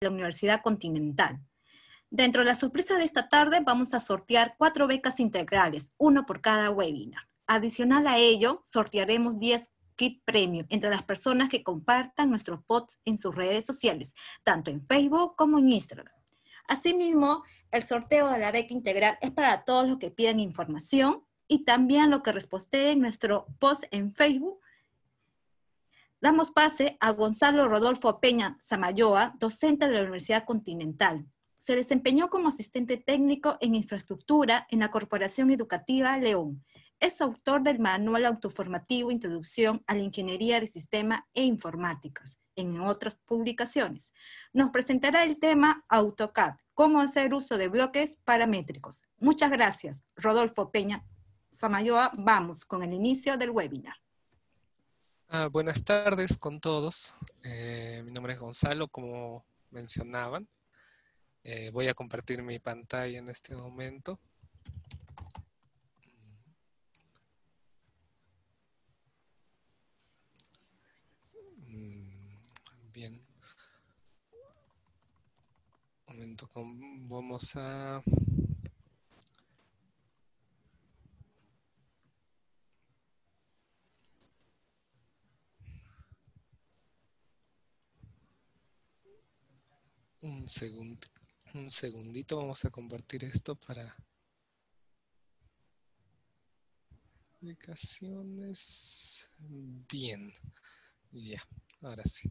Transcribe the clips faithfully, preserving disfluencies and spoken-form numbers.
la Universidad Continental. Dentro de las sorpresas de esta tarde vamos a sortear cuatro becas integrales, uno por cada webinar. Adicional a ello, sortearemos diez kit premium entre las personas que compartan nuestros posts en sus redes sociales, tanto en Facebook como en Instagram. Asimismo, el sorteo de la beca integral es para todos los que pidan información y también los que resposteen nuestro post en Facebook. Damos pase a Gonzalo Rodolfo Peña Samayoa, docente de la Universidad Continental. Se desempeñó como asistente técnico en infraestructura en la Corporación Educativa León. Es autor del manual autoformativo Introducción a la Ingeniería de Sistema e Informáticas, en otras publicaciones. Nos presentará el tema AutoCAD, cómo hacer uso de bloques paramétricos. Muchas gracias, Rodolfo Peña Samayoa. Vamos con el inicio del webinar. Ah, buenas tardes con todos. Eh, mi nombre es Gonzalo, como mencionaban. Eh, voy a compartir mi pantalla en este momento. Bien. Un momento, vamos a... Un segundo, un segundito, vamos a compartir esto para... Aplicaciones. Bien. Ya, ahora sí.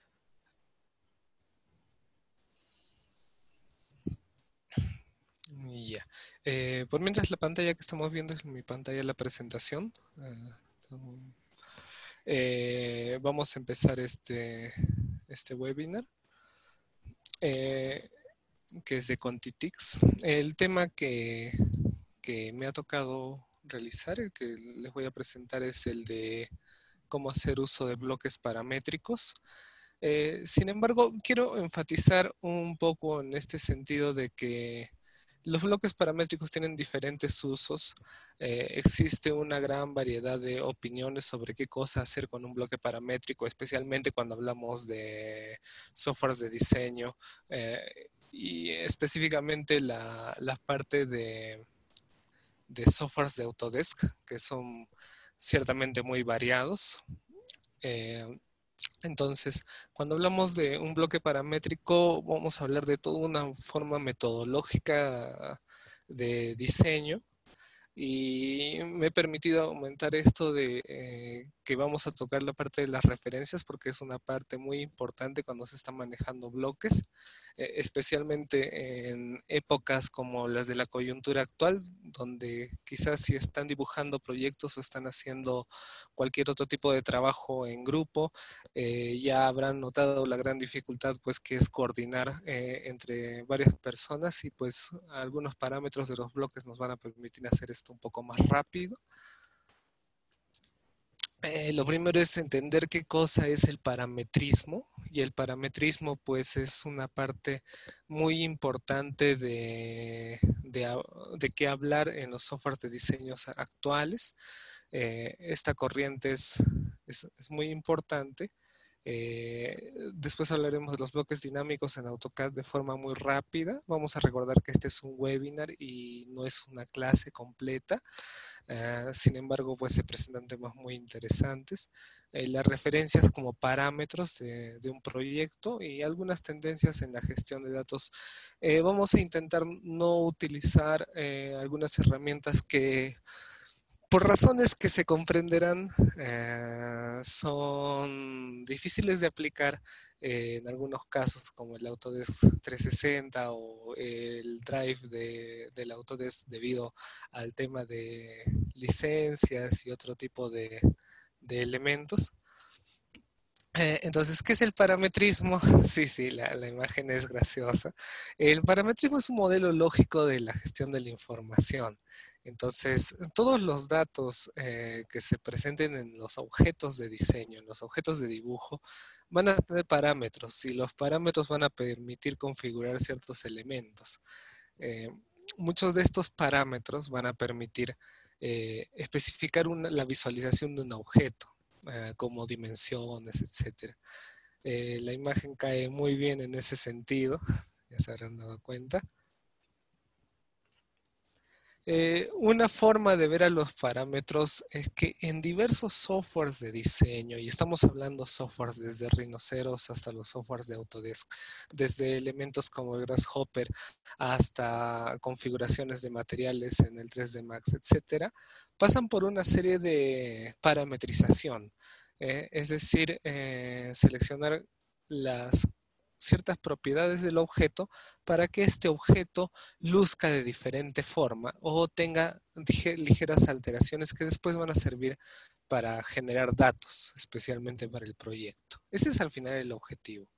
Ya. Eh, por mientras la pantalla que estamos viendo es mi pantalla de la presentación. Uh, eh, vamos a empezar este, este webinar, eh, que es de Contitix. El tema que, que me ha tocado realizar, el que les voy a presentar, es el de cómo hacer uso de bloques paramétricos. Eh, sin embargo, quiero enfatizar un poco en este sentido de que los bloques paramétricos tienen diferentes usos. Eh, existe una gran variedad de opiniones sobre qué cosa hacer con un bloque paramétrico, especialmente cuando hablamos de softwares de diseño eh, y específicamente la, la parte de, de softwares de Autodesk, que son ciertamente muy variados. Eh, Entonces, cuando hablamos de un bloque paramétrico, vamos a hablar de toda una forma metodológica de diseño. Y me he permitido aumentar esto de eh, que vamos a tocar la parte de las referencias, porque es una parte muy importante cuando se están manejando bloques, eh, especialmente en épocas como las de la coyuntura actual, donde quizás si están dibujando proyectos o están haciendo cualquier otro tipo de trabajo en grupo, eh, ya habrán notado la gran dificultad pues que es coordinar eh, entre varias personas, y pues algunos parámetros de los bloques nos van a permitir hacer esto un poco más rápido. Eh, lo primero es entender qué cosa es el parametrismo, y el parametrismo pues es una parte muy importante de, de, de qué hablar en los softwares de diseños actuales. Eh, esta corriente es, es, es muy importante. Eh, después hablaremos de los bloques dinámicos en AutoCAD de forma muy rápida. Vamos a recordar que este es un webinar y no es una clase completa. Uh, sin embargo, pues se presentan temas muy interesantes. Eh, las referencias como parámetros de, de un proyecto y algunas tendencias en la gestión de datos. Eh, vamos a intentar no utilizar eh, algunas herramientas que, por razones que se comprenderán, eh, son difíciles de aplicar eh, en algunos casos, como el Autodesk trescientos sesenta o el Drive de, del Autodesk, debido al tema de licencias y otro tipo de, de elementos. Eh, entonces, ¿qué es el parametrismo? Sí, sí, la, la imagen es graciosa. El parametrismo es un modelo lógico de la gestión de la información. Entonces, todos los datos eh, que se presenten en los objetos de diseño, en los objetos de dibujo, van a tener parámetros, y los parámetros van a permitir configurar ciertos elementos. Eh, muchos de estos parámetros van a permitir eh, especificar una, la visualización de un objeto, como dimensiones, etcétera. Eh, la imagen cae muy bien en ese sentido, ya se habrán dado cuenta. Eh, una forma de ver a los parámetros es que en diversos softwares de diseño, y estamos hablando softwares desde Rhinoceros hasta los softwares de Autodesk, desde elementos como Grasshopper hasta configuraciones de materiales en el tres D Max, etcétera, pasan por una serie de parametrización, eh, es decir, eh, seleccionar las ciertas propiedades del objeto para que este objeto luzca de diferente forma o tenga ligeras alteraciones que después van a servir para generar datos, especialmente para el proyecto. Ese es al final el objetivo.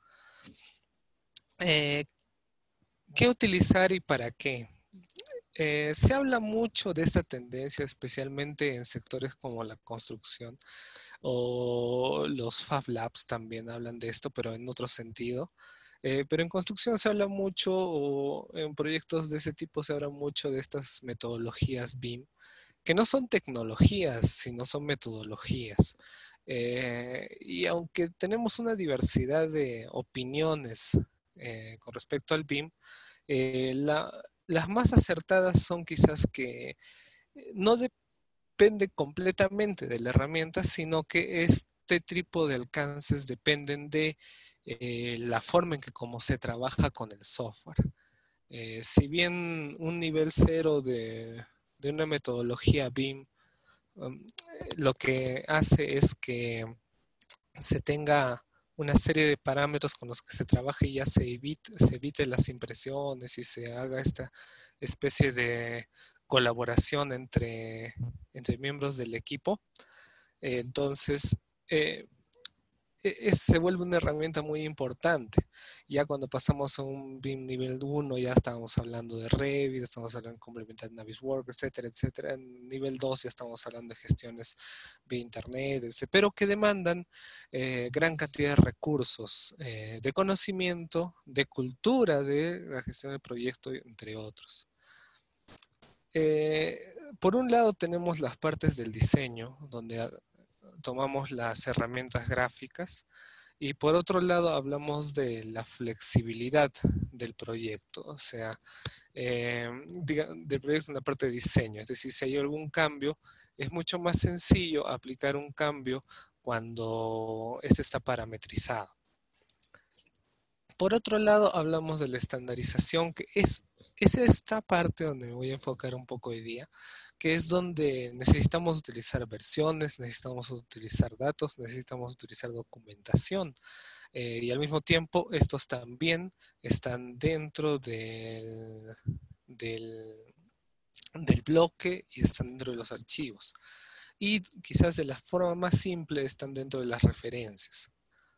Eh, ¿Qué utilizar y para qué? Eh, se habla mucho de esta tendencia, especialmente en sectores como la construcción o los Fab Labs también hablan de esto, pero en otro sentido. Eh, pero en construcción se habla mucho, o en proyectos de ese tipo se habla mucho de estas metodologías B I M, que no son tecnologías, sino son metodologías. Eh, y aunque tenemos una diversidad de opiniones eh, con respecto al B I M, eh, la, las más acertadas son quizás que no depende completamente de la herramienta, sino que este tipo de alcances dependen de eh, la forma en que cómo se trabaja con el software. Eh, si bien un nivel cero de, de una metodología B I M um, lo que hace es que se tenga una serie de parámetros con los que se trabaje y ya se evite, se evite las impresiones y se haga esta especie de colaboración entre, entre miembros del equipo. Eh, entonces, eh, es, se vuelve una herramienta muy importante. Ya cuando pasamos a un B I M nivel uno, ya estábamos hablando de Revit, estamos hablando de complementar Navisworks, etcétera, etcétera. En nivel dos ya estamos hablando de gestiones vía internet, etcétera, pero que demandan eh, gran cantidad de recursos, eh, de conocimiento, de cultura de la gestión del proyecto, entre otros. Eh, por un lado tenemos las partes del diseño, donde tomamos las herramientas gráficas, y por otro lado hablamos de la flexibilidad del proyecto, o sea, eh, diga, del proyecto en la parte de diseño, es decir, si hay algún cambio, es mucho más sencillo aplicar un cambio cuando este está parametrizado. Por otro lado, hablamos de la estandarización, que es, es esta parte donde me voy a enfocar un poco hoy día, que es donde necesitamos utilizar versiones, necesitamos utilizar datos, necesitamos utilizar documentación. Eh, y al mismo tiempo, estos también están dentro del, del, del bloque y están dentro de los archivos. Y quizás de la forma más simple están dentro de las referencias.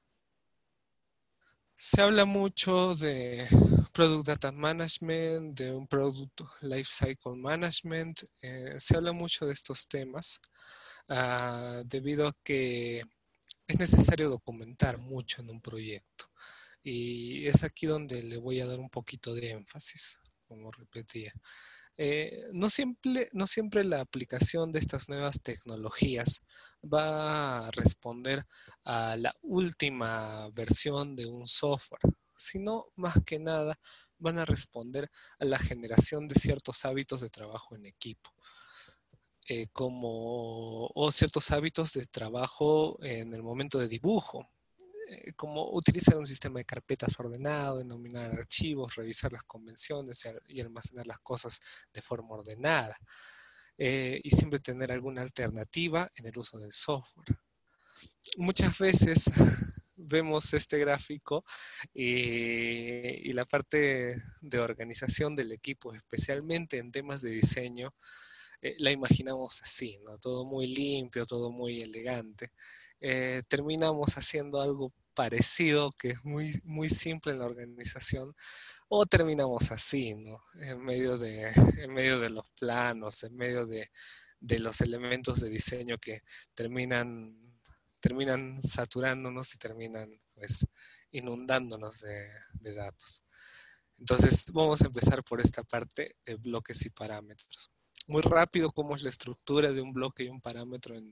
Se habla mucho de Product Data Management, de un Product Lifecycle Management. Eh, se habla mucho de estos temas uh, debido a que es necesario documentar mucho en un proyecto. Y es aquí donde le voy a dar un poquito de énfasis, como repetía. Eh, no, siempre, no siempre la aplicación de estas nuevas tecnologías va a responder a la última versión de un software, sino más que nada van a responder a la generación de ciertos hábitos de trabajo en equipo. Eh, como, o ciertos hábitos de trabajo en el momento de dibujo, eh, como utilizar un sistema de carpetas ordenado, denominar archivos, revisar las convenciones y almacenar las cosas de forma ordenada, eh, y siempre tener alguna alternativa en el uso del software. Muchas veces vemos este gráfico y, y la parte de organización del equipo, especialmente en temas de diseño, Eh, la imaginamos así, ¿no? Todo muy limpio, todo muy elegante. Eh, terminamos haciendo algo parecido que es muy, muy simple en la organización, o terminamos así, ¿no? En medio de, en medio de los planos, en medio de, de los elementos de diseño que terminan, terminan saturándonos y terminan pues inundándonos de, de datos. Entonces vamos a empezar por esta parte de bloques y parámetros. Muy rápido cómo es la estructura de un bloque y un parámetro en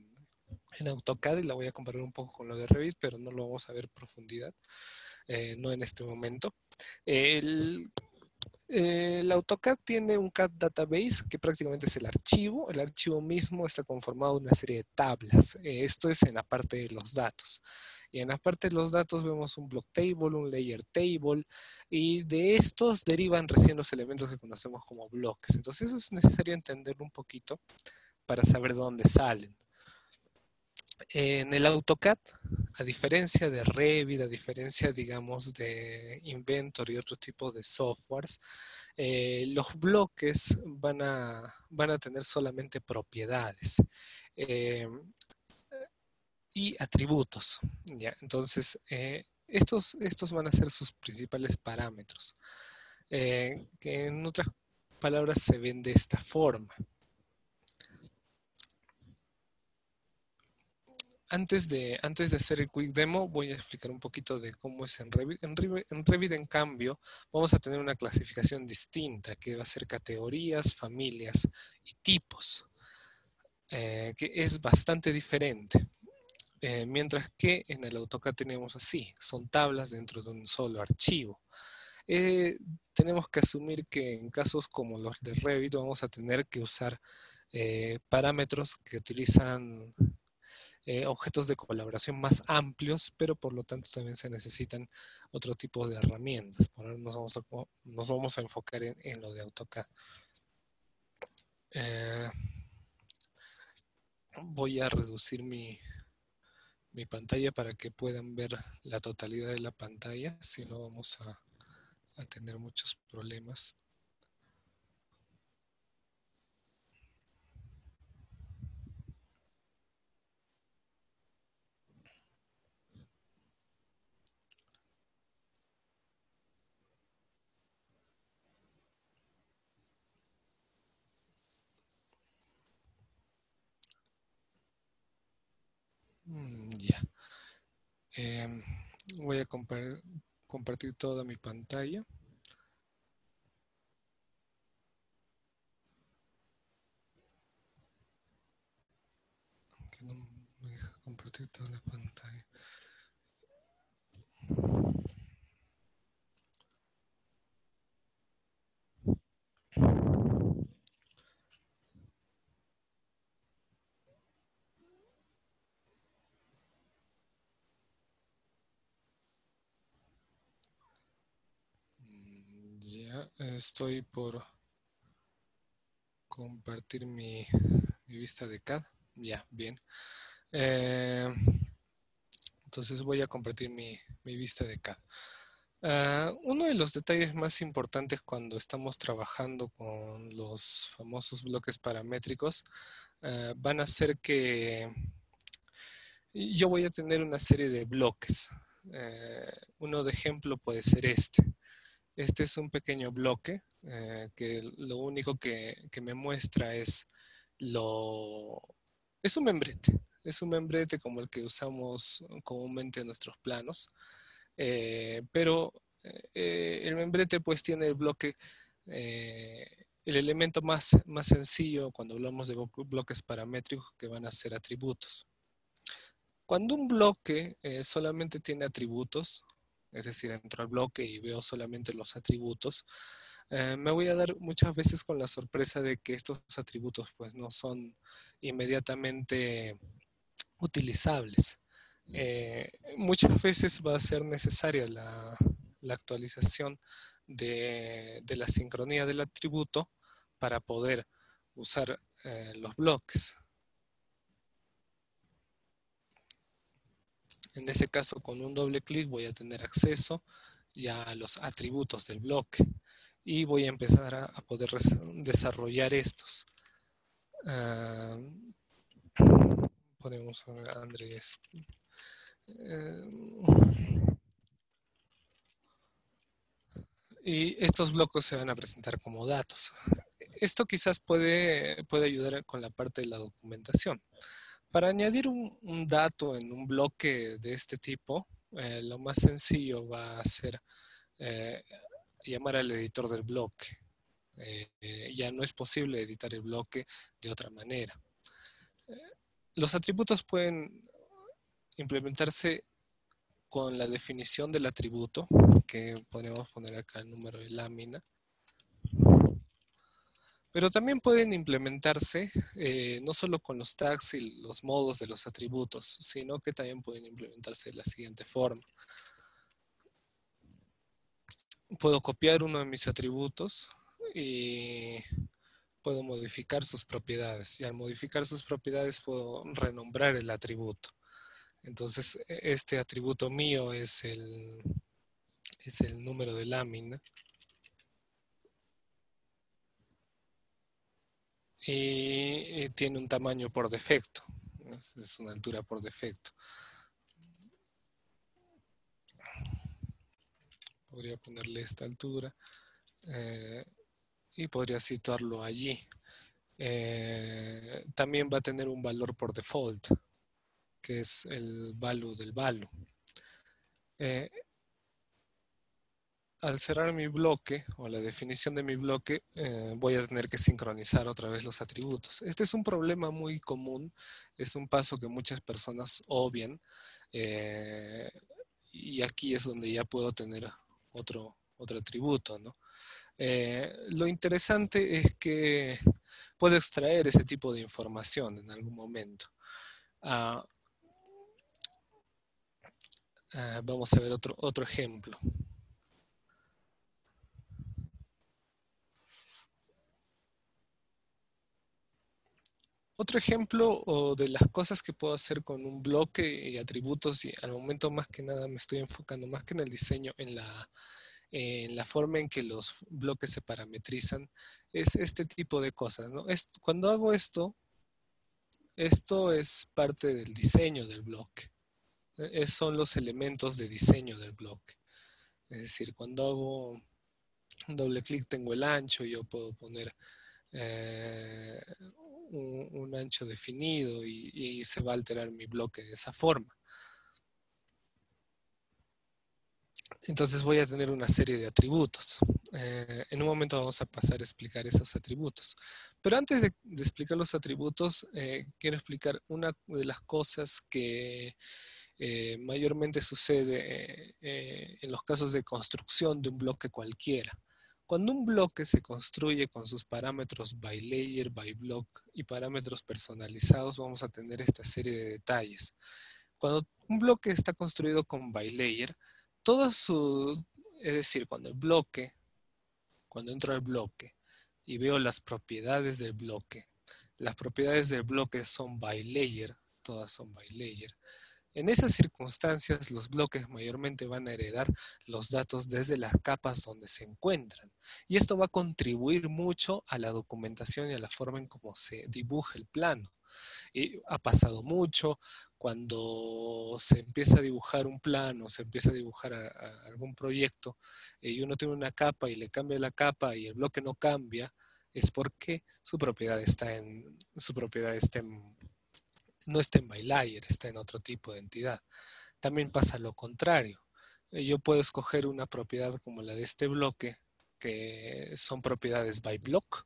en AutoCAD y la voy a comparar un poco con lo de Revit, pero no lo vamos a ver en profundidad, eh, no en este momento. El, eh, el AutoCAD tiene un C A D Database que prácticamente es el archivo. El archivo mismo está conformado de una serie de tablas. Eh, esto es en la parte de los datos. Y en la parte de los datos vemos un block table, un layer table, y de estos derivan recién los elementos que conocemos como bloques. Entonces eso es necesario entenderlo un poquito para saber dónde salen. En el AutoCAD, a diferencia de Revit, a diferencia, digamos, de Inventor y otro tipo de softwares, eh, los bloques van a, van a tener solamente propiedades eh, y atributos. ¿Ya? Entonces, eh, estos, estos van a ser sus principales parámetros, eh, que en otras palabras se ven de esta forma. Antes de, antes de hacer el quick demo, voy a explicar un poquito de cómo es en Revit. En Revit, en Revit, en cambio, vamos a tener una clasificación distinta, que va a ser categorías, familias y tipos, eh, que es bastante diferente. Eh, mientras que en el AutoCAD tenemos así, son tablas dentro de un solo archivo. Eh, tenemos que asumir que en casos como los de Revit vamos a tener que usar eh, parámetros que utilizan Eh, objetos de colaboración más amplios, pero por lo tanto también se necesitan otro tipo de herramientas. Por ahora nos vamos a, nos vamos a enfocar en, en lo de AutoCAD. Eh, voy a reducir mi, mi pantalla para que puedan ver la totalidad de la pantalla, si no vamos a, a tener muchos problemas. Mm, ya. Eh, voy a compar compartir toda mi pantalla. Que no me deja compartir toda la pantalla. Ya estoy por compartir mi, mi vista de C A D. Ya, bien. Eh, entonces voy a compartir mi, mi vista de C A D. Uh, uno de los detalles más importantes cuando estamos trabajando con los famosos bloques paramétricos uh, van a ser que yo voy a tener una serie de bloques. Uh, uno de ejemplo puede ser este. Este es un pequeño bloque eh, que lo único que, que, me muestra es lo... Es un membrete. Es un membrete como el que usamos comúnmente en nuestros planos. Eh, pero eh, el membrete pues tiene el bloque, eh, el elemento más, más sencillo cuando hablamos de bloques paramétricos que van a ser atributos. Cuando un bloque eh, solamente tiene atributos, es decir, entro al bloque y veo solamente los atributos, eh, me voy a dar muchas veces con la sorpresa de que estos atributos pues no son inmediatamente utilizables. Eh, muchas veces va a ser necesaria la, la actualización de, de, la sincronía del atributo para poder usar eh, los bloques. En ese caso, con un doble clic voy a tener acceso ya a los atributos del bloque y voy a empezar a, a poder desarrollar estos. Uh, ponemos a Andrés. Uh, y estos bloques se van a presentar como datos. Esto quizás puede, puede ayudar con la parte de la documentación. Para añadir un, un dato en un bloque de este tipo, eh, lo más sencillo va a ser eh, llamar al editor del bloque. Eh, eh, ya no es posible editar el bloque de otra manera. Eh, los atributos pueden implementarse con la definición del atributo, que podemos poner acá el número de lámina. Pero también pueden implementarse eh, no solo con los tags y los modos de los atributos, sino que también pueden implementarse de la siguiente forma. Puedo copiar uno de mis atributos y puedo modificar sus propiedades. Y al modificar sus propiedades puedo renombrar el atributo. Entonces, este atributo mío es el, es el número de lámina. Y, y tiene un tamaño por defecto. Es una altura por defecto. Podría ponerle esta altura eh, y podría situarlo allí. Eh, también va a tener un valor por default, que es el value del value. Eh, al cerrar mi bloque o la definición de mi bloque, eh, voy a tener que sincronizar otra vez los atributos. Este es un problema muy común, es un paso que muchas personas obvian, eh, y aquí es donde ya puedo tener otro, otro atributo, ¿no? Eh, lo interesante es que puedo extraer ese tipo de información en algún momento. Ah, ah, vamos a ver otro, otro ejemplo. Otro ejemplo o de las cosas que puedo hacer con un bloque y atributos, y al momento más que nada me estoy enfocando más que en el diseño, en la, en la forma en que los bloques se parametrizan, es este tipo de cosas, ¿no? Es, cuando hago esto, esto es parte del diseño del bloque. Es, son los elementos de diseño del bloque. Es decir, cuando hago un doble clic tengo el ancho y yo puedo poner eh, un, un ancho definido y, y se va a alterar mi bloque de esa forma. Entonces voy a tener una serie de atributos. Eh, en un momento vamos a pasar a explicar esos atributos. Pero antes de, de explicar los atributos, eh, quiero explicar una de las cosas que eh, mayormente sucede eh, en los casos de construcción de un bloque cualquiera. Cuando un bloque se construye con sus parámetros by layer, by block y parámetros personalizados, vamos a tener esta serie de detalles. Cuando un bloque está construido con by layer, todo su, es decir, cuando el bloque, cuando entro al bloque y veo las propiedades del bloque, las propiedades del bloque son by layer, todas son by layer. En esas circunstancias, los bloques mayormente van a heredar los datos desde las capas donde se encuentran. Y esto va a contribuir mucho a la documentación y a la forma en cómo se dibuja el plano. Y ha pasado mucho cuando se empieza a dibujar un plano, se empieza a dibujar a, a algún proyecto, eh, y uno tiene una capa y le cambia la capa y el bloque no cambia, es porque su propiedad está en, su propiedad está en, no está en by layer, está en otro tipo de entidad. También pasa lo contrario. Eh, Yo puedo escoger una propiedad como la de este bloque, que son propiedades by block.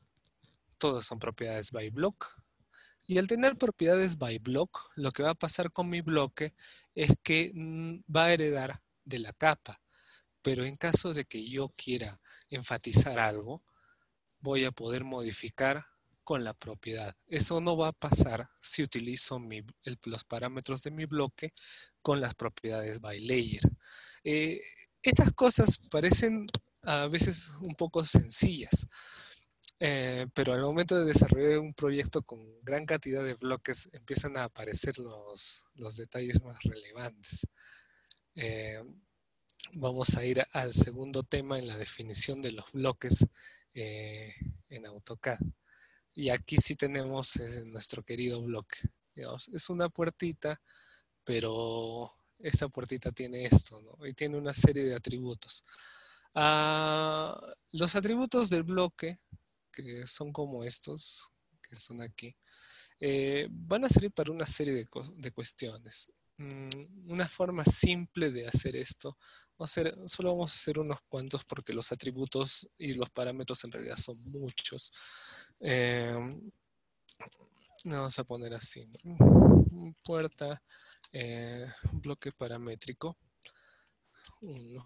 Todas son propiedades by block. Y al tener propiedades by block, lo que va a pasar con mi bloque es que mm, va a heredar de la capa. Pero en caso de que yo quiera enfatizar algo, voy a poder modificar con la propiedad. Eso no va a pasar si utilizo mi, el, los parámetros de mi bloque con las propiedades by layer. Eh, estas cosas parecen a veces un poco sencillas, eh, pero al momento de desarrollar un proyecto con gran cantidad de bloques empiezan a aparecer los, los detalles más relevantes. Eh, vamos a ir al segundo tema en la definición de los bloques eh, en AutoCAD. Y aquí sí tenemos eh, nuestro querido bloque. Digamos, es una puertita, pero esta puertita tiene esto, ¿no? Y tiene una serie de atributos. Ah, los atributos del bloque, que son como estos, que son aquí, eh, van a servir para una serie de, de cuestiones. Mm, una forma simple de hacer esto, va a ser, solo vamos a hacer unos cuantos porque los atributos y los parámetros en realidad son muchos. Eh, Vamos a poner así, ¿no? Puerta, eh, bloque paramétrico, uno.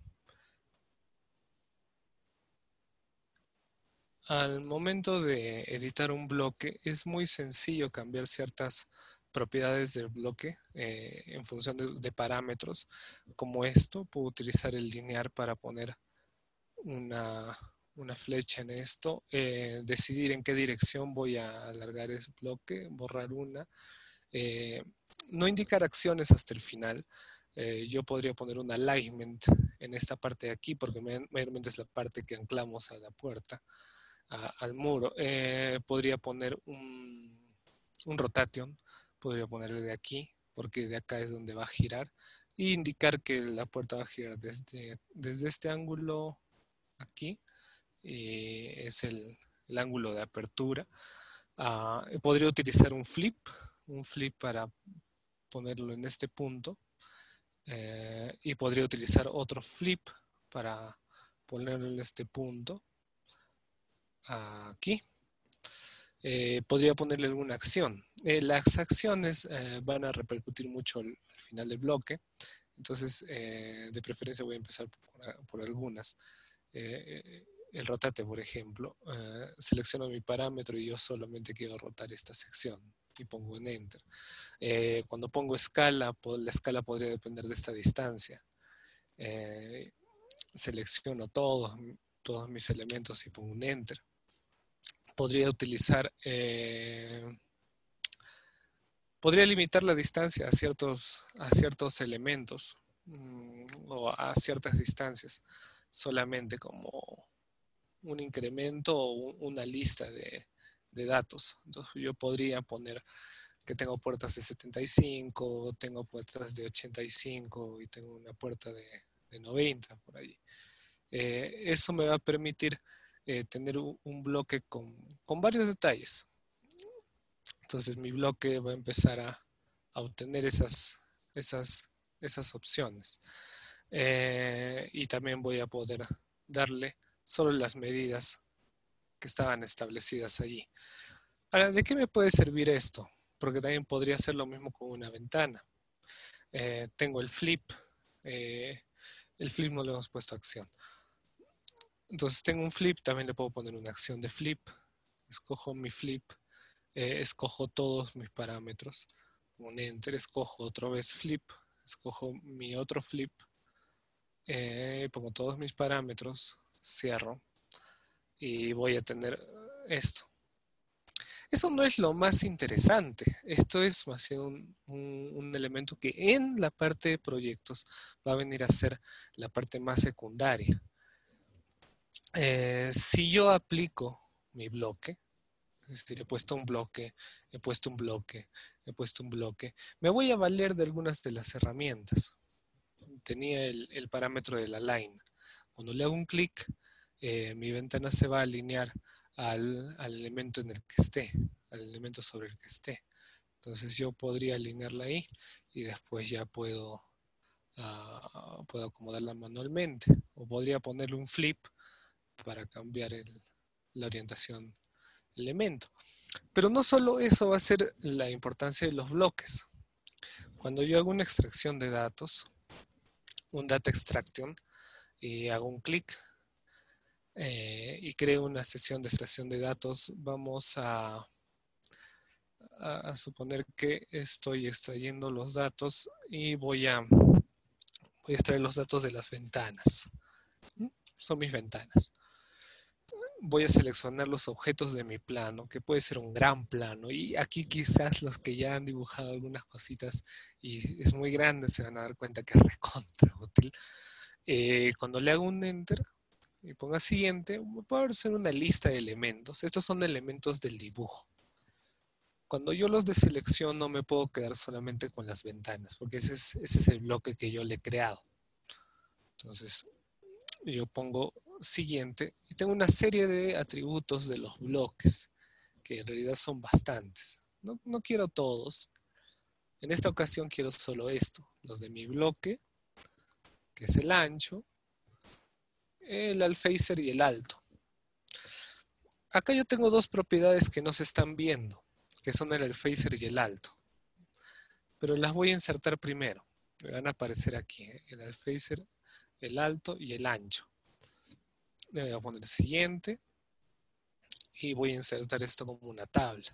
Al momento de editar un bloque es muy sencillo cambiar ciertas propiedades del bloque eh, en función de, de parámetros como esto. Puedo utilizar el linear para poner una, una flecha en esto, eh, decidir en qué dirección voy a alargar ese bloque, borrar una, eh, no indicar acciones hasta el final. Eh, yo podría poner un alignment en esta parte de aquí porque mayormente es la parte que anclamos a la puerta. A, al muro. Eh, podría poner un, un rotation, podría ponerle de aquí, porque de acá es donde va a girar, e indicar que la puerta va a girar desde, desde este ángulo aquí, y es el, el ángulo de apertura. Uh, podría utilizar un flip, un flip para ponerlo en este punto, eh, y podría utilizar otro flip para ponerlo en este punto. Aquí. Eh, podría ponerle alguna acción. Eh, las acciones eh, van a repercutir mucho al, al final del bloque, entonces eh, de preferencia voy a empezar por, por algunas. Eh, el rotate, por ejemplo, eh, selecciono mi parámetro y yo solamente quiero rotar esta sección y pongo en Enter. Eh, cuando pongo escala, la escala podría depender de esta distancia. Eh, selecciono todos, todos mis elementos y pongo un Enter. Podría utilizar, eh, podría limitar la distancia a ciertos, a ciertos elementos mmm, o a ciertas distancias, solamente como un incremento o un, una lista de, de datos. Entonces yo podría poner que tengo puertas de setenta y cinco, tengo puertas de ochenta y cinco y tengo una puerta de, de noventa por ahí. Eh, eso me va a permitir Eh, tener un, un bloque con, con varios detalles. Entonces mi bloque va a empezar a, a obtener esas, esas, esas opciones. Eh, y también voy a poder darle solo las medidas que estaban establecidas allí. Ahora, ¿de qué me puede servir esto? Porque también podría hacer lo mismo con una ventana. Eh, tengo el flip. Eh, el flip no le hemos puesto acción. Entonces tengo un flip, también le puedo poner una acción de flip. Escojo mi flip, eh, escojo todos mis parámetros. Un Enter, escojo otra vez flip, escojo mi otro flip, eh, pongo todos mis parámetros, cierro y voy a tener esto. Eso no es lo más interesante. Esto es más bien un, un, un elemento que en la parte de proyectos va a venir a ser la parte más secundaria. Eh, si yo aplico mi bloque, es decir, he puesto un bloque, he puesto un bloque, he puesto un bloque, me voy a valer de algunas de las herramientas. Tenía el, el parámetro del align. Cuando le hago un clic, eh, mi ventana se va a alinear al, al elemento en el que esté, al elemento sobre el que esté. Entonces yo podría alinearla ahí y después ya puedo, uh, puedo acomodarla manualmente. O podría ponerle un flip para cambiar el, la orientación del elemento. Pero no solo eso va a ser la importancia de los bloques. Cuando yo hago una extracción de datos, un data extraction, y hago un clic eh, y creo una sesión de extracción de datos, vamos a, a, a suponer que estoy extrayendo los datos y voy a, voy a extraer los datos de las ventanas. Son mis ventanas. Voy a seleccionar los objetos de mi plano, que puede ser un gran plano. Y aquí quizás los que ya han dibujado algunas cositas y es muy grande se van a dar cuenta que es recontra útil. Eh, cuando le hago un Enter y ponga siguiente, puede hacer una lista de elementos. Estos son elementos del dibujo. Cuando yo los deselecciono me puedo quedar solamente con las ventanas, porque ese es, ese es el bloque que yo le he creado. Entonces yo pongo siguiente y tengo una serie de atributos de los bloques, que en realidad son bastantes. No, no quiero todos. En esta ocasión quiero solo esto, los de mi bloque, que es el ancho, el alféizar y el alto. Acá yo tengo dos propiedades que no se están viendo. que son el phaser y el alto. Pero las voy a insertar primero. Me van a aparecer aquí, ¿eh? El phaser, el alto y el ancho. Le voy a poner siguiente y voy a insertar esto como una tabla.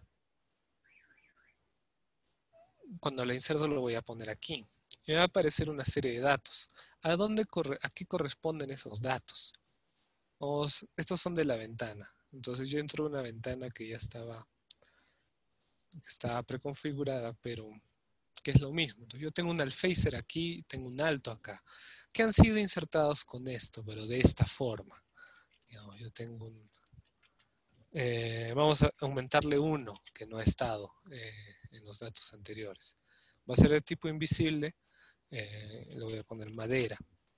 Cuando la inserto lo voy a poner aquí. Y me va a aparecer una serie de datos. ¿A dónde corre, a qué corresponden esos datos? Vamos, estos son de la ventana. Entonces yo entro a una ventana que ya estaba, que estaba preconfigurada, pero que es lo mismo. Entonces yo tengo un alphaser aquí, tengo un alto acá, que han sido insertados con esto, pero de esta forma. Digamos, yo tengo un... Eh, vamos a aumentarle uno que no ha estado eh, en los datos anteriores. Va a ser de tipo invisible, eh, le voy a poner madera.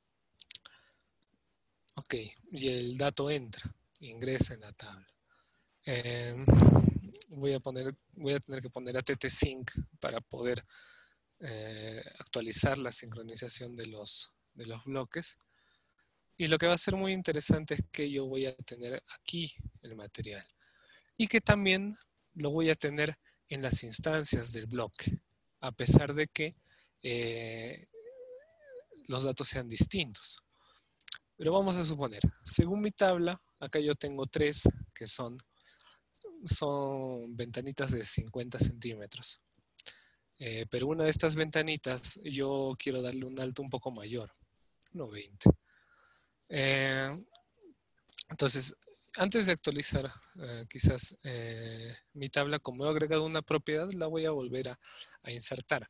Ok, y el dato entra, ingresa en la tabla. Eh, voy, a poner, voy a tener que poner a ttSync para poder eh, actualizar la sincronización de los, de los bloques. Y lo que va a ser muy interesante es que yo voy a tener aquí el material. Y que también lo voy a tener en las instancias del bloque, a pesar de que eh, los datos sean distintos. Pero vamos a suponer, según mi tabla, acá yo tengo tres que son, son ventanitas de cincuenta centímetros. Eh, pero una de estas ventanitas yo quiero darle un alto un poco mayor, no veinte. Eh, entonces, antes de actualizar eh, quizás eh, mi tabla, como he agregado una propiedad, la voy a volver a, a insertar.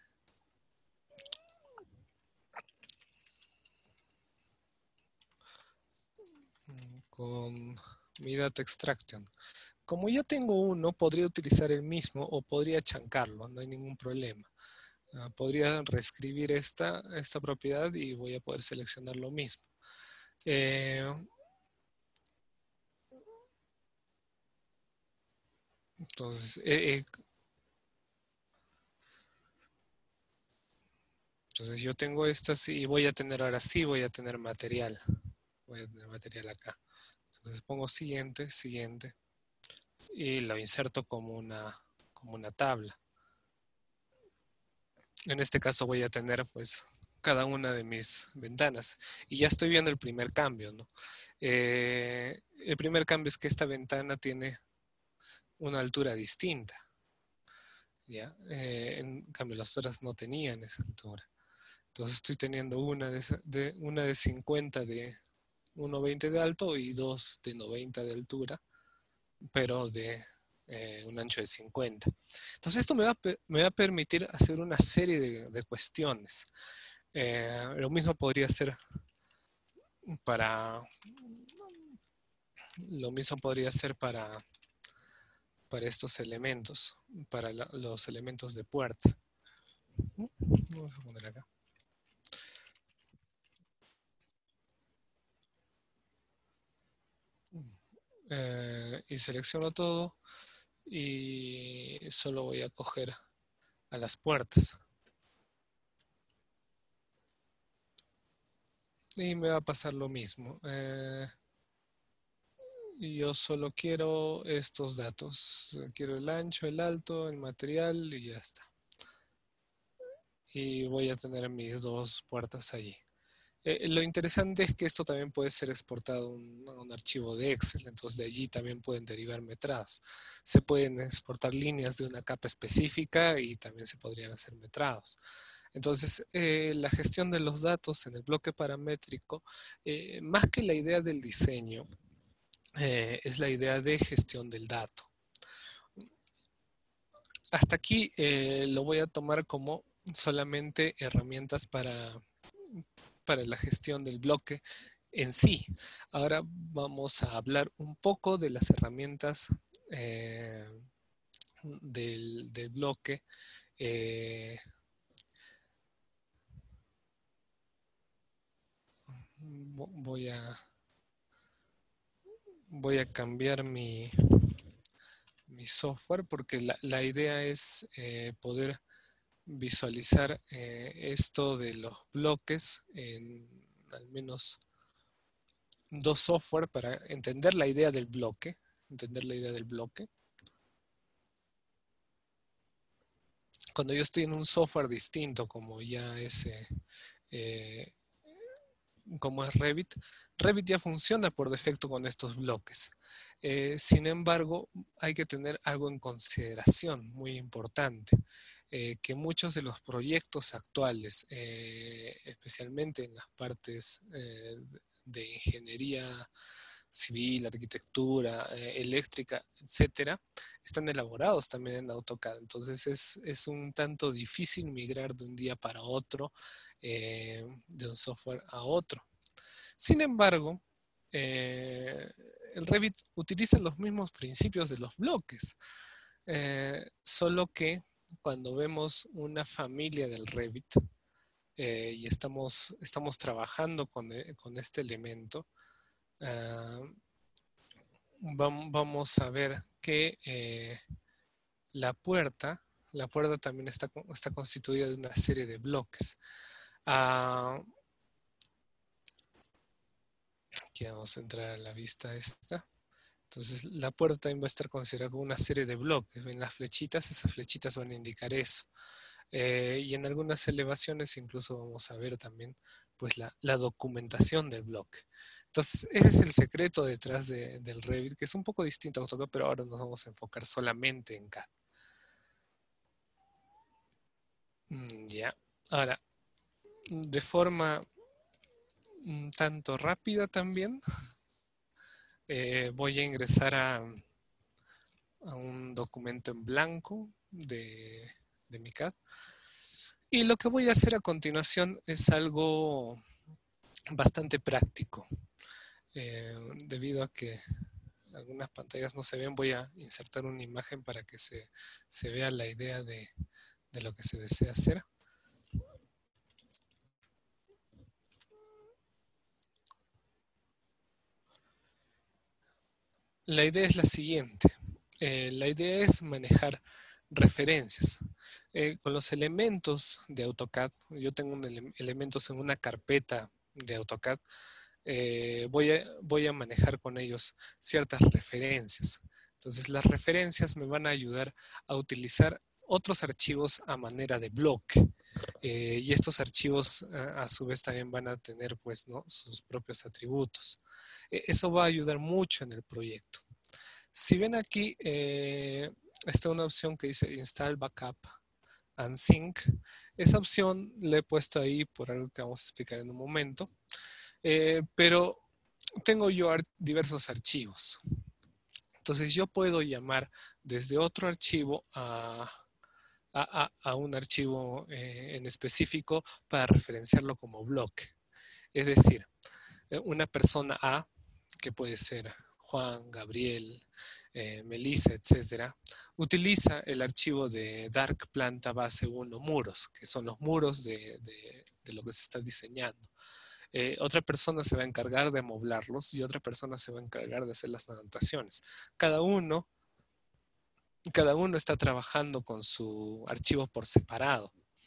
Con mi data extraction. Como ya tengo uno, podría utilizar el mismo o podría chancarlo, no hay ningún problema. Uh, podría reescribir esta, esta propiedad y voy a poder seleccionar lo mismo. Eh, entonces, eh, eh, entonces yo tengo estas y voy a tener, ahora sí voy a tener material. Voy a tener material acá. Entonces pongo siguiente, siguiente. Y lo inserto como una, como una tabla. En este caso voy a tener pues cada una de mis ventanas. Y ya estoy viendo el primer cambio, ¿no? Eh, el primer cambio es que esta ventana tiene una altura distinta. ¿Ya? Eh, en cambio las otras no tenían esa altura. Entonces estoy teniendo una de, de, una de cincuenta de uno veinte de alto y dos de noventa de altura, pero de eh, un ancho de cincuenta. Entonces esto me va, a, me va a permitir hacer una serie de, de cuestiones. Eh, lo mismo podría ser para lo mismo podría ser para para estos elementos, para la, los elementos de puerta. Vamos a poner acá. Eh, y selecciono todo y solo voy a coger a las puertas. Y me va a pasar lo mismo. Eh, y yo solo quiero estos datos. Quiero el ancho, el alto, el material y ya está. Y voy a tener mis dos puertas allí. Eh, lo interesante es que esto también puede ser exportado a un, un archivo de Excel, entonces de allí también pueden derivar metrados. Se pueden exportar líneas de una capa específica y también se podrían hacer metrados. Entonces, eh, la gestión de los datos en el bloque paramétrico, eh, más que la idea del diseño, eh, es la idea de gestión del dato. Hasta aquí eh, lo voy a tomar como solamente herramientas para, para la gestión del bloque en sí. Ahora vamos a hablar un poco de las herramientas eh, del, del bloque. Eh, voy a voy a cambiar mi, mi software porque la, la idea es eh, poder visualizar eh, esto de los bloques en al menos dos software para entender la idea del bloque, entender la idea del bloque. cuando yo estoy en un software distinto como ya es, eh, eh, como es Revit, Revit ya funciona por defecto con estos bloques. Eh, sin embargo, hay que tener algo en consideración muy importante, eh, que muchos de los proyectos actuales, eh, especialmente en las partes eh, de ingeniería civil, arquitectura, eh, eléctrica, etcétera, están elaborados también en AutoCAD. Entonces es, es un tanto difícil migrar de un día para otro, eh, de un software a otro. Sin embargo, eh, el Revit utiliza los mismos principios de los bloques, eh, solo que cuando vemos una familia del Revit eh, y estamos, estamos trabajando con, eh, con este elemento, uh, vamos a ver que eh, la puerta, la puerta también está, está constituida de una serie de bloques. Uh, aquí vamos a entrar a la vista esta. Entonces la puerta también va a estar considerada como una serie de bloques. Ven las flechitas, esas flechitas van a indicar eso. Eh, y en algunas elevaciones incluso vamos a ver también pues la, la documentación del bloque. Entonces ese es el secreto detrás de, del Revit, que es un poco distinto a AutoCAD, pero ahora nos vamos a enfocar solamente en C A D. Mm, ya, ahora, de forma un tanto rápida también, eh, voy a ingresar a, a un documento en blanco de, de mi C A D. Y lo que voy a hacer a continuación es algo bastante práctico. Eh, debido a que algunas pantallas no se ven, voy a insertar una imagen para que se, se vea la idea de, de lo que se desea hacer. La idea es la siguiente. Eh, la idea es manejar referencias. Eh, con los elementos de AutoCAD, yo tengo un ele elementos en una carpeta de AutoCAD, eh, voy, a, voy a manejar con ellos ciertas referencias. Entonces las referencias me van a ayudar a utilizar otros archivos a manera de bloque. Eh, y estos archivos a, a su vez también van a tener pues, ¿no? sus propios atributos. Eh, eso va a ayudar mucho en el proyecto. Si ven aquí, eh, está una opción que dice Install Backup and Sync. Esa opción la he puesto ahí por algo que vamos a explicar en un momento. Eh, pero tengo yo ar diversos archivos. Entonces yo puedo llamar desde otro archivo a, a, a un archivo eh, en específico para referenciarlo como bloque. Es decir, una persona A, que puede ser Juan, Gabriel, eh, Melissa, etcétera, utiliza el archivo de Dark Planta Base uno muros, que son los muros de, de, de lo que se está diseñando. Eh, otra persona se va a encargar de amoblarlos y otra persona se va a encargar de hacer las anotaciones. Cada uno, cada uno está trabajando con su archivo por separado.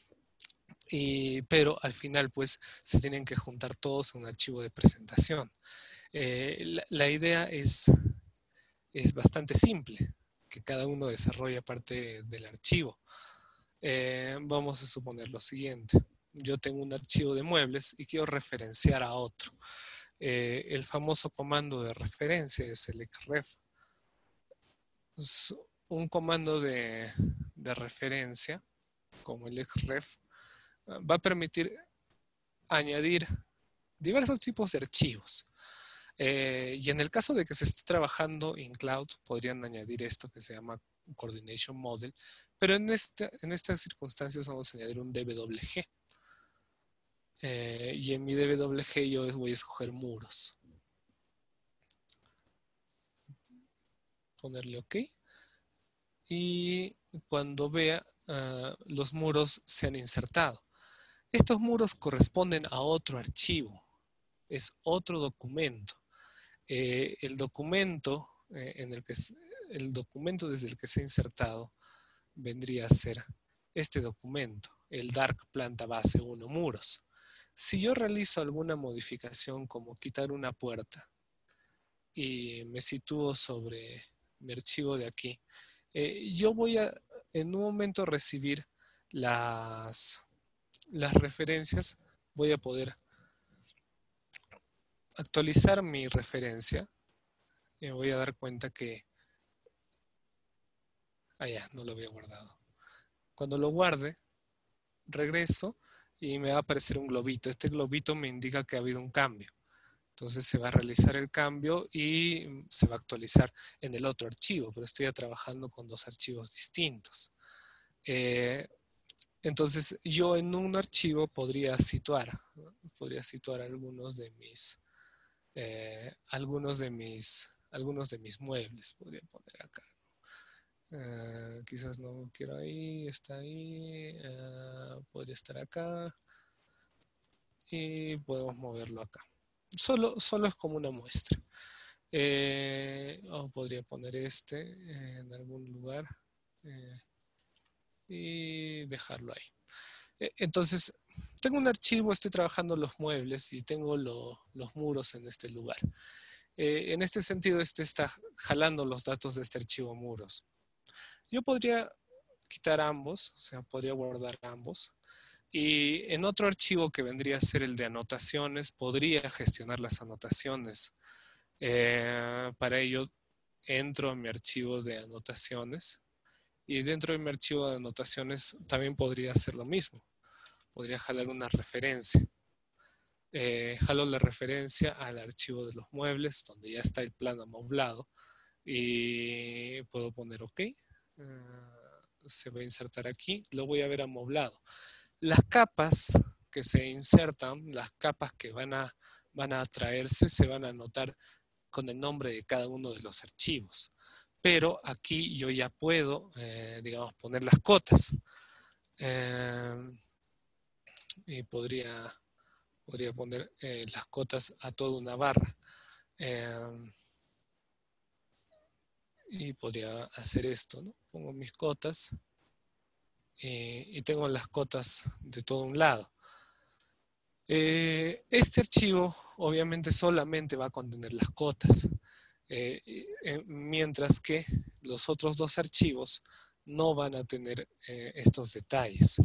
Y, pero al final pues se tienen que juntar todos en un archivo de presentación. Eh, la, la idea es, es bastante simple, que cada uno desarrolla parte del archivo. Eh, vamos a suponer lo siguiente. Yo tengo un archivo de muebles y quiero referenciar a otro. Eh, el famoso comando de referencia es el xref. Es un comando de, de referencia, como el xref, va a permitir añadir diversos tipos de archivos. Eh, y en el caso de que se esté trabajando en cloud, podrían añadir esto que se llama Coordination Model, pero en, esta, en estas circunstancias vamos a añadir un D W G. Eh, y en mi D W G yo voy a escoger muros. Ponerle OK. Y cuando vea, uh, los muros se han insertado. Estos muros corresponden a otro archivo. Es otro documento. Eh, el documento eh, en el que el documento desde el que se ha insertado vendría a ser este documento, el Dark Planta Base uno muros. Si yo realizo alguna modificación como quitar una puerta y me sitúo sobre mi archivo de aquí, eh, yo voy a en un momento recibir las, las referencias, voy a poder actualizar mi referencia y me voy a dar cuenta que, ah ya, no lo había guardado. Cuando lo guarde, regreso y me va a aparecer un globito. Este globito me indica que ha habido un cambio. Entonces se va a realizar el cambio y se va a actualizar en el otro archivo, pero estoy trabajando con dos archivos distintos. Eh, entonces yo en un archivo podría situar, ¿no? podría situar algunos de mis, eh, algunos de mis, algunos de mis muebles, podría poner acá. Uh, quizás no quiero ahí, está ahí, uh, podría estar acá y podemos moverlo acá. Solo, solo es como una muestra. Eh, o podría poner este en algún lugar eh, y dejarlo ahí. Eh, entonces, tengo un archivo, estoy trabajando los muebles y tengo lo, los muros en este lugar. Eh, en este sentido, este está jalando los datos de este archivo muros. Yo podría quitar ambos, o sea, podría guardar ambos. Y en otro archivo que vendría a ser el de anotaciones, podría gestionar las anotaciones. Eh, para ello, entro a mi archivo de anotaciones y dentro de mi archivo de anotaciones también podría hacer lo mismo. Podría jalar una referencia. Eh, jalo la referencia al archivo de los muebles, donde ya está el plano amoblado y puedo poner OK. Uh, se va a insertar aquí, lo voy a ver amoblado. Las capas que se insertan, las capas que van a, van a traerse, se van a anotar con el nombre de cada uno de los archivos. Pero aquí yo ya puedo, eh, digamos, poner las cotas. Eh, y podría, podría poner eh, las cotas a toda una barra. Eh, y podría hacer esto, ¿no? Pongo mis cotas eh, y tengo las cotas de todo un lado. Eh, este archivo obviamente solamente va a contener las cotas, eh, eh, mientras que los otros dos archivos no van a tener eh, estos detalles.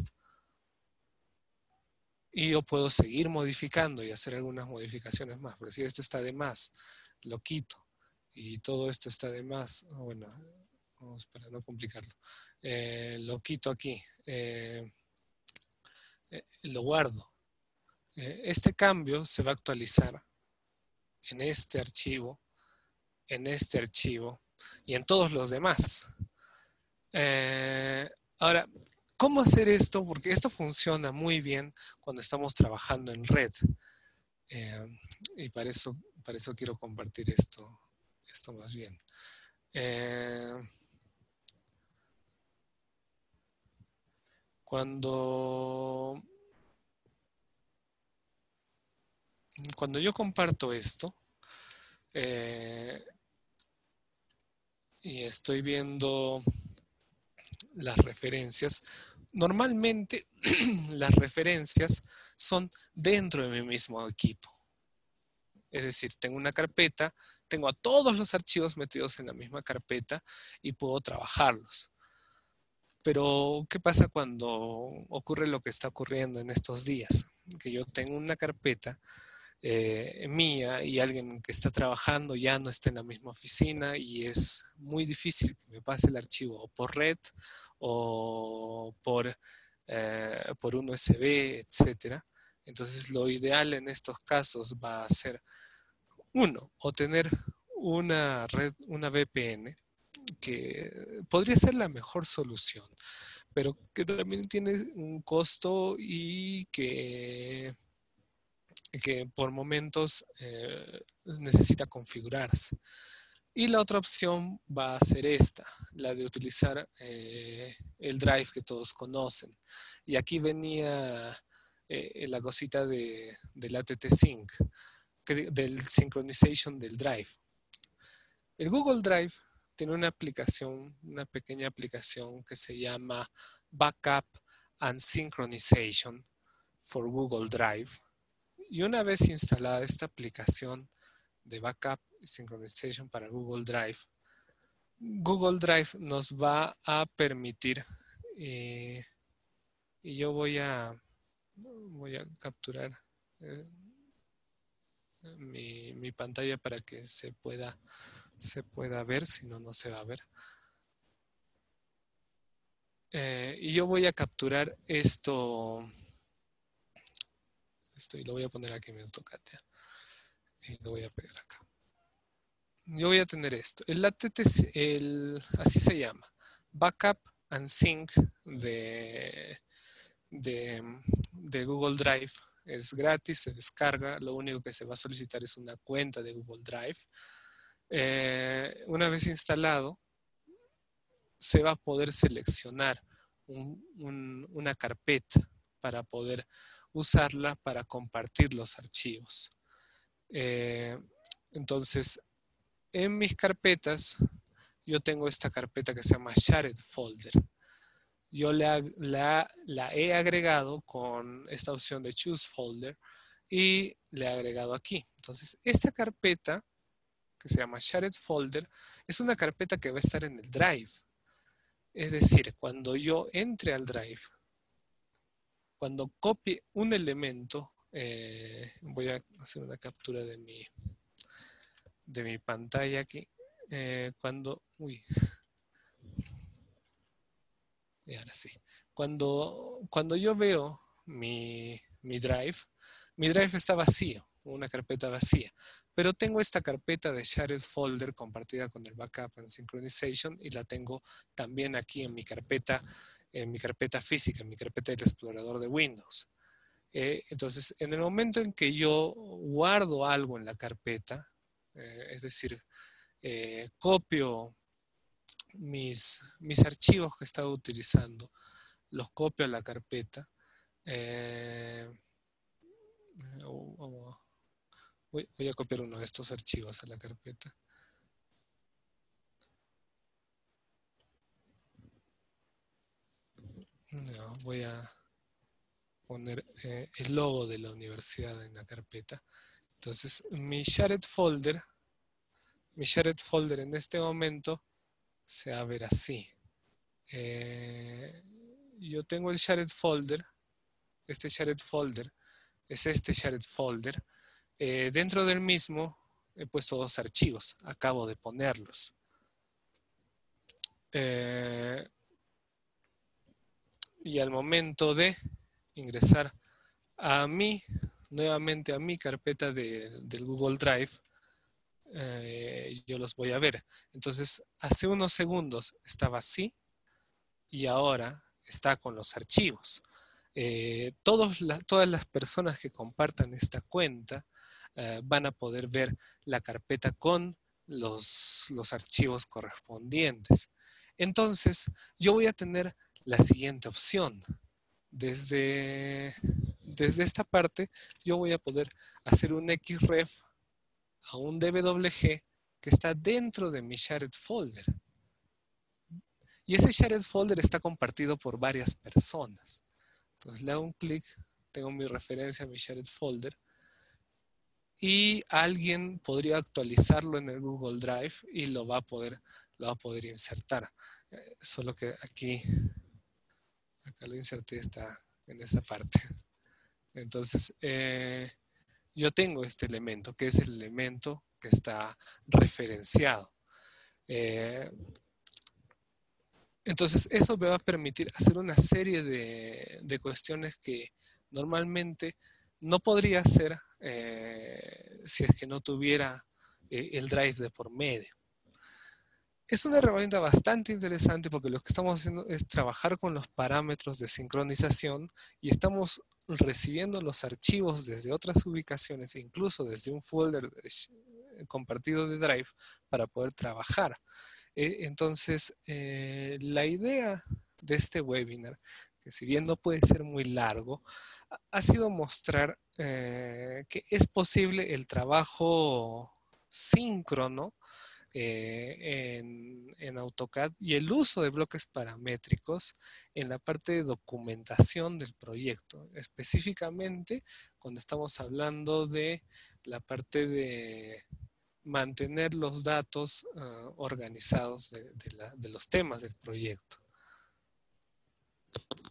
Y yo puedo seguir modificando y hacer algunas modificaciones más, pero si esto está de más, lo quito. Y todo esto está de más, bueno, vamos para no complicarlo. Eh, lo quito aquí, eh, eh, lo guardo. Este cambio se va a actualizar en este archivo, en este archivo y en todos los demás. Eh, ahora, ¿cómo hacer esto? Porque esto funciona muy bien cuando estamos trabajando en red. Eh, y para eso, para eso quiero compartir esto, esto más bien. Eh, cuando, cuando yo comparto esto, eh, y estoy viendo las referencias, normalmente las referencias son dentro de mi mismo equipo. Es decir, tengo una carpeta, tengo a todos los archivos metidos en la misma carpeta y puedo trabajarlos. Pero, ¿qué pasa cuando ocurre lo que está ocurriendo en estos días? Que yo tengo una carpeta eh, mía y alguien que está trabajando ya no está en la misma oficina y es muy difícil que me pase el archivo o por red o por, eh, por un U S B, etcétera. Entonces lo ideal en estos casos va a ser, uno, o tener una red, una V P N, que podría ser la mejor solución, pero que también tiene un costo y que que por momentos eh, necesita configurarse. Y la otra opción va a ser esta, la de utilizar eh, el drive que todos conocen. Y aquí venía eh, la cosita de, del A T T Sync, que, del synchronization del drive. El Google Drive tiene una aplicación, una pequeña aplicación que se llama Backup and Synchronization for Google Drive. Y una vez instalada esta aplicación de Backup y Synchronization para Google Drive, Google Drive nos va a permitir eh, y yo voy a, voy a capturar eh, mi, mi pantalla para que se pueda, se pueda ver, si no, no se va a ver. Eh, y yo voy a capturar esto, esto y lo voy a poner aquí en mi AutoCAD. ¿Ya? Y lo voy a pegar acá. Yo voy a tener esto. El A T T C, el, así se llama, Backup and Sync de, de, de Google Drive. Es gratis, se descarga. Lo único que se va a solicitar es una cuenta de Google Drive. Eh, una vez instalado, se va a poder seleccionar un, un, una carpeta para poder usarla para compartir los archivos. Eh, entonces, en mis carpetas, yo tengo esta carpeta que se llama Shared Folder. Yo la, la, la he agregado con esta opción de Choose Folder y le he agregado aquí. Entonces, esta carpeta que se llama Shared Folder es una carpeta que va a estar en el Drive. Es decir, cuando yo entre al Drive, cuando copie un elemento, eh, voy a hacer una captura de mi, de mi pantalla aquí. Eh, cuando, uy, y ahora sí. Cuando, cuando yo veo mi, mi Drive, mi Drive está vacío, una carpeta vacía. Pero tengo esta carpeta de Shared Folder compartida con el Backup and Synchronization y la tengo también aquí en mi carpeta, en mi carpeta física, en mi carpeta del explorador de Windows. Eh, entonces, en el momento en que yo guardo algo en la carpeta, eh, es decir, eh, copio mis, mis archivos que estaba utilizando, los copio a la carpeta. Eh, voy, voy a copiar uno de estos archivos a la carpeta. No, voy a poner eh, el logo de la universidad en la carpeta. Entonces, mi shared folder, mi shared folder en este momento se va a ver así. Eh, yo tengo el shared folder, este shared folder es este shared folder. Eh, dentro del mismo he puesto dos archivos, acabo de ponerlos. Eh, y al momento de ingresar a mí, nuevamente a mi carpeta de, del Google Drive, eh, yo los voy a ver. Entonces, hace unos segundos estaba así y ahora está con los archivos. Eh, todos la, todas las personas que compartan esta cuenta eh, van a poder ver la carpeta con los, los archivos correspondientes. Entonces, yo voy a tener la siguiente opción. Desde, desde esta parte, yo voy a poder hacer un X ref a un D W G que está dentro de mi shared folder. Y ese shared folder está compartido por varias personas. Entonces le hago un clic, tengo mi referencia a mi shared folder y alguien podría actualizarlo en el Google Drive y lo va a poder, lo va a poder insertar. Eh, solo que aquí, acá lo inserté, está en esa parte. Entonces, eh, yo tengo este elemento, que es el elemento que está referenciado. Eh, entonces, eso me va a permitir hacer una serie de, de cuestiones que normalmente no podría hacer eh, si es que no tuviera eh, el Drive de por medio. Es una herramienta bastante interesante porque lo que estamos haciendo es trabajar con los parámetros de sincronización y estamos recibiendo los archivos desde otras ubicaciones, incluso desde un folder compartido de Drive para poder trabajar. Eh, entonces, eh, la idea de este webinar, que si bien no puede ser muy largo, ha sido mostrar eh, que es posible el trabajo síncrono Eh, en, en AutoCAD y el uso de bloques paramétricos en la parte de documentación del proyecto, específicamente cuando estamos hablando de la parte de mantener los datos uh, organizados de, de, la, de los temas del proyecto.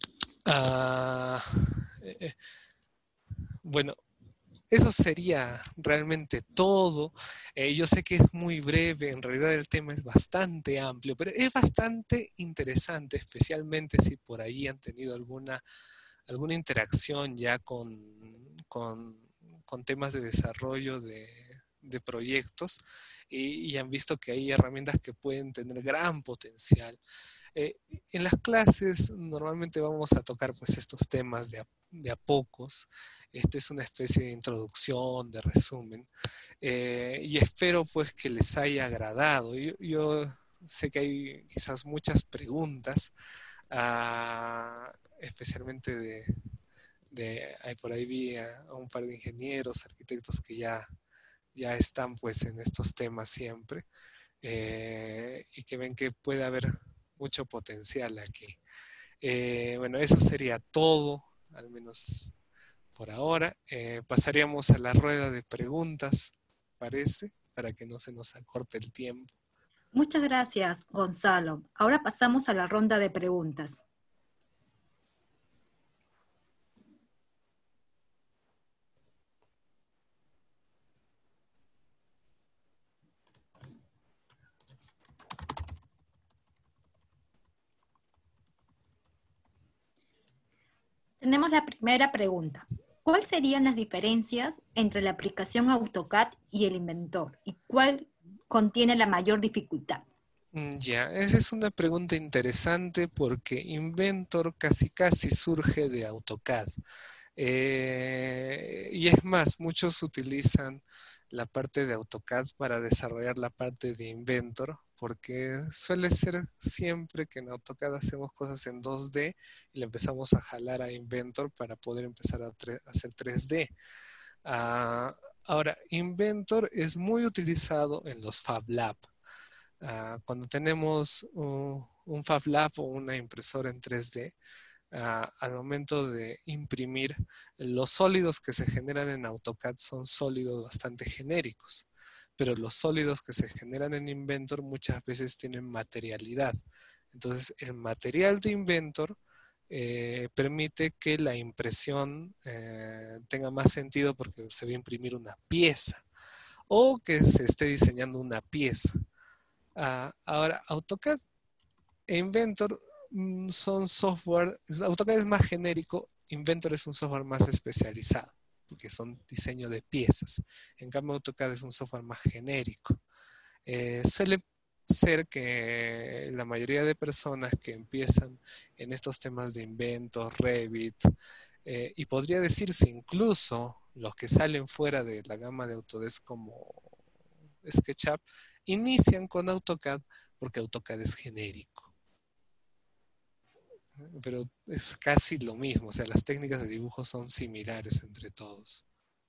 Ah, eh, bueno, eso sería realmente todo. Eh, yo sé que es muy breve, en realidad el tema es bastante amplio, pero es bastante interesante, especialmente si por ahí han tenido alguna, alguna interacción ya con, con, con temas de desarrollo de, de proyectos y, y han visto que hay herramientas que pueden tener gran potencial. Eh, en las clases normalmente vamos a tocar pues estos temas de a, de a pocos. Esta es una especie de introducción, de resumen. Eh, y espero pues que les haya agradado. Yo, yo sé que hay quizás muchas preguntas, ah, especialmente de, de ahí por ahí vi a, a un par de ingenieros, arquitectos que ya, ya están pues en estos temas siempre. Eh, y que ven que puede haber mucho potencial aquí. Eh, bueno, eso sería todo, al menos por ahora. Eh, pasaríamos a la rueda de preguntas, parece, para que no se nos acorte el tiempo. Muchas gracias, Gonzalo. Ahora pasamos a la ronda de preguntas. Tenemos la primera pregunta. ¿Cuáles serían las diferencias entre la aplicación AutoCAD y el Inventor? ¿Y cuál contiene la mayor dificultad? Mm, Ya, esa es una pregunta interesante porque Inventor casi casi surge de AutoCAD. Eh, y es más, muchos utilizan la parte de AutoCAD para desarrollar la parte de Inventor, porque suele ser siempre que en AutoCAD hacemos cosas en dos D y le empezamos a jalar a Inventor para poder empezar a, tre- a hacer tres D. Ah, ahora, Inventor es muy utilizado en los Fab Lab. Ah, cuando tenemos uh, un Fab Lab o una impresora en tres D, ah, al momento de imprimir, los sólidos que se generan en AutoCAD son sólidos bastante genéricos, pero los sólidos que se generan en Inventor muchas veces tienen materialidad. Entonces, el material de Inventor eh, permite que la impresión eh, tenga más sentido porque se va a imprimir una pieza o que se esté diseñando una pieza. Ah, ahora, AutoCAD e Inventor mm, son software, AutoCAD es más genérico, Inventor es un software más especializado, porque son diseño de piezas. En cambio, AutoCAD es un software más genérico. Eh, suele ser que la mayoría de personas que empiezan en estos temas de Inventor, Revit, eh, y podría decirse incluso los que salen fuera de la gama de Autodesk como SketchUp, inician con AutoCAD porque AutoCAD es genérico. Pero es casi lo mismo, o sea, las técnicas de dibujo son similares entre todos.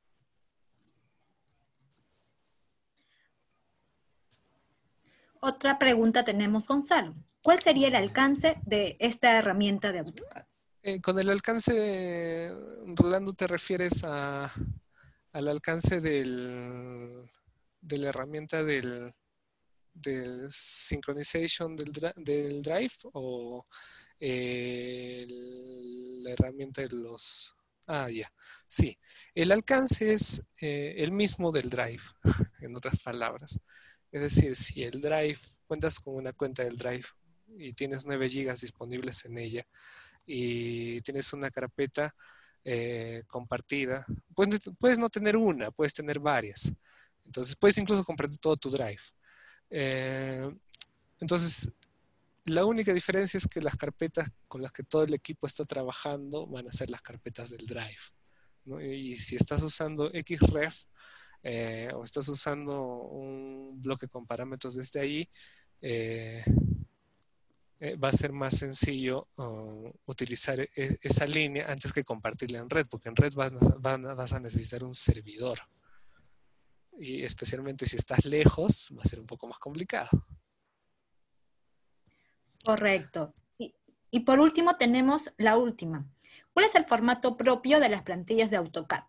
Otra pregunta tenemos, Gonzalo. ¿Cuál sería el alcance de esta herramienta de AutoCAD? Eh, con el alcance, Rolando, ¿te refieres a, al alcance del, de la herramienta del, del synchronization del, del drive o eh, el- la herramienta de los... Ah, ya. Sí, el alcance es eh, el mismo del drive, en otras palabras. Es decir, si el drive, cuentas con una cuenta del drive y tienes nueve gigas disponibles en ella y tienes una carpeta eh, compartida, puedes, puedes no tener una, puedes tener varias. Entonces, puedes incluso compartir todo tu drive. Eh, entonces, la única diferencia es que las carpetas con las que todo el equipo está trabajando van a ser las carpetas del drive, ¿no? Y si estás usando Xref eh, o estás usando un bloque con parámetros desde ahí, eh, eh, va a ser más sencillo uh, utilizar e esa línea antes que compartirla en red, porque en red vas, vas, vas a necesitar un servidor. Y especialmente si estás lejos, va a ser un poco más complicado. Correcto. Y, y por último tenemos la última. ¿Cuál es el formato propio de las plantillas de AutoCAD?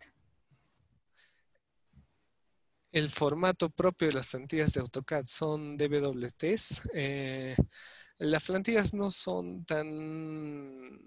El formato propio de las plantillas de AutoCAD son D W Ts. Eh, las plantillas no son tan,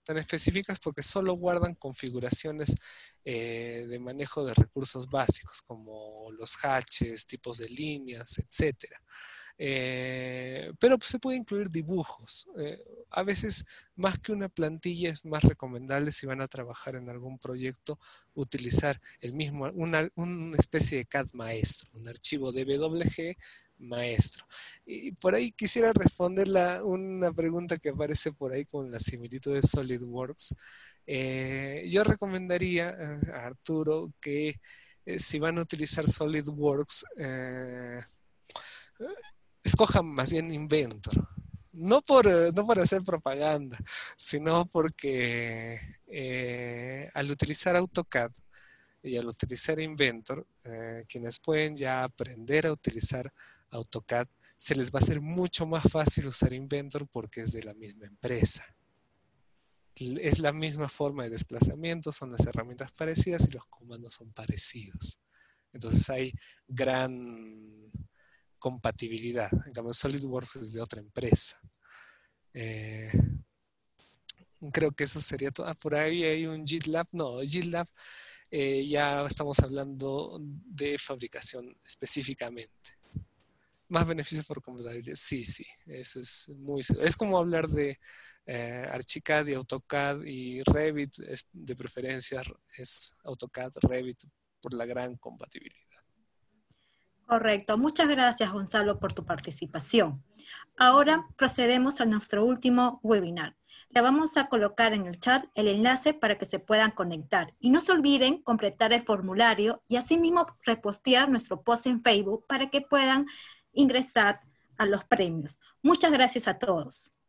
tan específicas porque solo guardan configuraciones eh, de manejo de recursos básicos como los hashes, tipos de líneas, etcétera. Eh, pero pues, se puede incluir dibujos. Eh, a veces, más que una plantilla, es más recomendable si van a trabajar en algún proyecto, utilizar el mismo, una, una especie de C A D maestro, un archivo D W G maestro. Y por ahí quisiera responder la, una pregunta que aparece por ahí con la similitud de SolidWorks. Eh, yo recomendaría a Arturo que eh, si van a utilizar SolidWorks, eh, escojan más bien Inventor. No por, no por hacer propaganda, sino porque eh, al utilizar AutoCAD y al utilizar Inventor, eh, quienes pueden ya aprender a utilizar AutoCAD, se les va a hacer mucho más fácil usar Inventor porque es de la misma empresa. Es la misma forma de desplazamiento, son las herramientas parecidas y los comandos son parecidos. Entonces hay gran compatibilidad. En cambio, SolidWorks es de otra empresa. Eh, creo que eso sería todo. Ah, por ahí hay un GitLab. No, GitLab eh, ya estamos hablando de fabricación específicamente. Más beneficios por computabilidad. Sí, sí, eso es muy... Es como hablar de eh, Archicad y AutoCAD y Revit, es, de preferencia es AutoCAD, Revit, por la gran compatibilidad. Correcto. Muchas gracias, Gonzalo, por tu participación. Ahora procedemos a nuestro último webinar. Le vamos a colocar en el chat el enlace para que se puedan conectar. Y no se olviden completar el formulario y asimismo repostear nuestro post en Facebook para que puedan ingresar a los premios. Muchas gracias a todos.